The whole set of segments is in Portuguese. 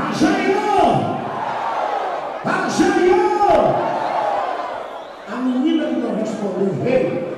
Ajaiô! Ajaiô! A menina que não respondeu veio.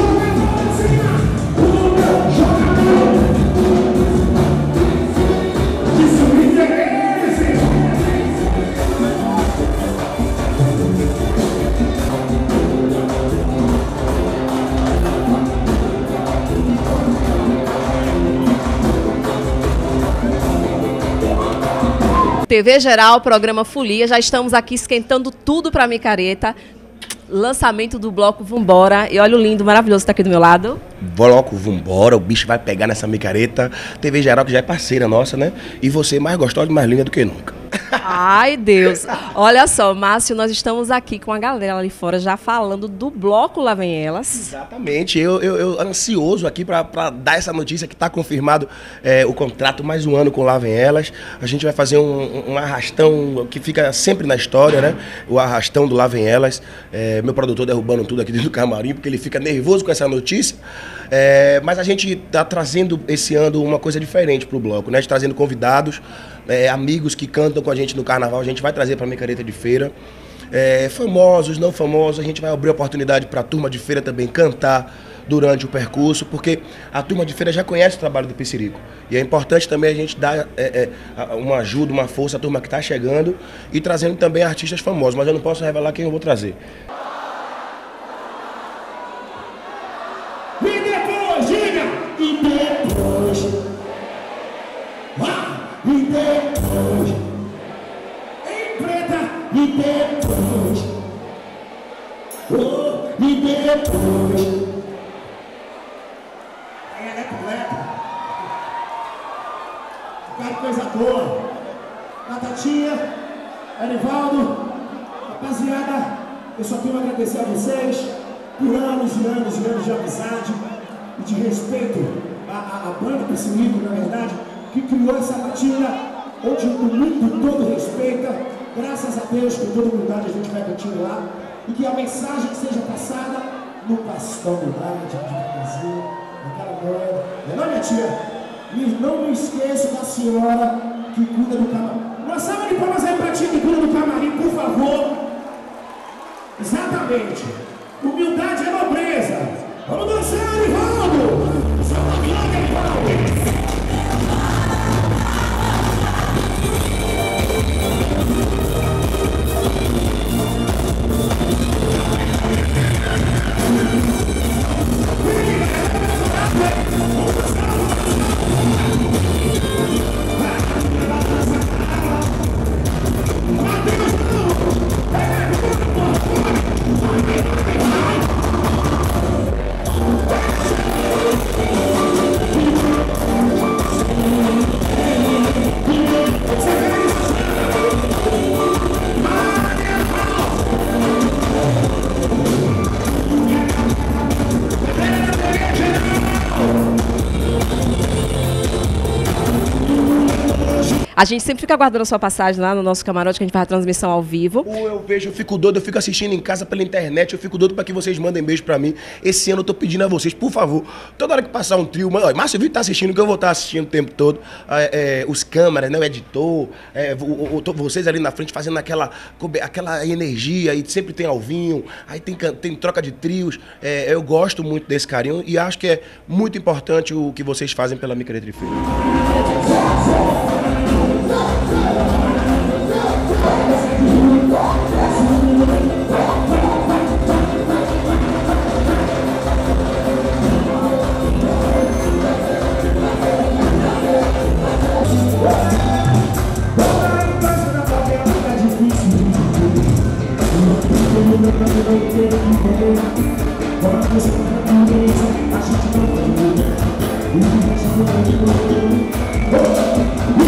TV Geral, programa Folia, já estamos aqui esquentando tudo para Micareta. Lançamento do bloco Vambora. E olha o lindo, maravilhoso que tá aqui do meu lado. Bloco Vambora, o bicho vai pegar nessa micareta. TV Geral, que já é parceira nossa, né? E você mais gostosa e mais linda do que nunca. Ai, Deus. Olha só, Márcio, nós estamos aqui com a galera ali fora já falando do bloco Lá Vem Elas. Exatamente. Eu ansioso aqui para dar essa notícia que está confirmado o contrato mais um ano com Lá Vem Elas. A gente vai fazer um arrastão que fica sempre na história, né? O arrastão do Lá Vem Elas. Meu produtor derrubando tudo aqui dentro do camarim, porque ele fica nervoso com essa notícia. Mas a gente está trazendo esse ano uma coisa diferente para o bloco, né? Trazendo convidados, amigos que cantam com a gente no carnaval, a gente vai trazer para a Micareta de Feira. Famosos, não famosos, a gente vai abrir oportunidade para a turma de feira também cantar durante o percurso, porque a turma de feira já conhece o trabalho do Pissirico. E é importante também a gente dar uma ajuda, uma força à turma que está chegando e trazendo também artistas famosos, mas eu não posso revelar quem eu vou trazer. E depois, diga! E depois... E depois... Em preta! E depois... Oh, e depois... Ela é completa. Cara, coisa boa. Natatinha, Arivaldo, rapaziada, eu só tenho a agradecer a vocês por anos e anos e anos de amizade e de respeito à banda Pissirico, na verdade, que criou essa batida onde o mundo todo respeita. Graças a Deus, com toda humildade, a gente vai continuar e que a mensagem que seja passada no pastor do rádio, de Brasil, naquela banda. Não é, minha tia? E não me esqueço da senhora que cuida do camarim. Uma salva de palmas aí pra tia que cuida do camarim, por favor. Exatamente. Humildade é nobreza. Vamos dançar, Arivaldo! A gente sempre fica aguardando a sua passagem lá no nosso camarote, que a gente faz a transmissão ao vivo. Eu vejo, eu fico doido, eu fico assistindo em casa pela internet, eu fico doido para que vocês mandem beijo para mim. Esse ano eu tô pedindo a vocês, por favor, toda hora que passar um trio, Márcio Vitor tá assistindo, que eu vou estar assistindo o tempo todo, os câmeras, né, o editor, vocês ali na frente fazendo aquela energia, e sempre tem Alvinho, aí tem troca de trios. Eu gosto muito desse carinho e acho que é muito importante o que vocês fazem pela Micareta de Feira. Oh,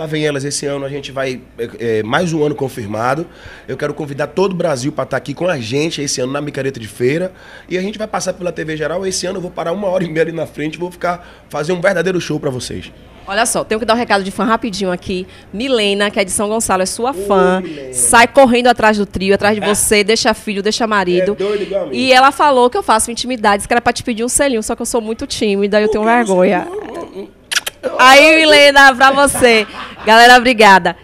Lá vem elas, esse ano a gente vai, mais um ano confirmado. Eu quero convidar todo o Brasil para estar aqui com a gente esse ano na Micareta de Feira. E a gente vai passar pela TV Geral. Esse ano eu vou parar 1h30 ali na frente, vou fazer um verdadeiro show para vocês. Olha só, tenho que dar um recado de fã rapidinho aqui. Milena, que é de São Gonçalo, é sua fã. Sai correndo atrás do trio, atrás de você, deixa filho, deixa marido. É doido igual a mim. E ela falou que eu faço intimidades, que era pra te pedir um selinho, só que eu sou muito tímida e eu tenho vergonha. Aí, Milena, pra você. Galera, obrigada.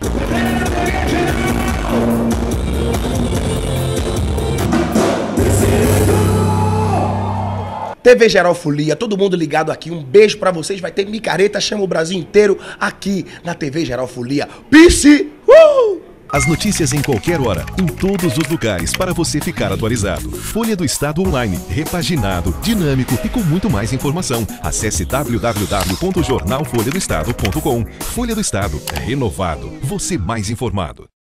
TV Geral Folia, todo mundo ligado aqui, um beijo pra vocês, vai ter micareta, chama o Brasil inteiro aqui na TV Geral Folia. Peace! As notícias em qualquer hora, em todos os lugares, para você ficar atualizado. Folha do Estado Online, repaginado, dinâmico e com muito mais informação. Acesse www.jornalfolhadoestado.com. Folha do Estado, renovado, você mais informado.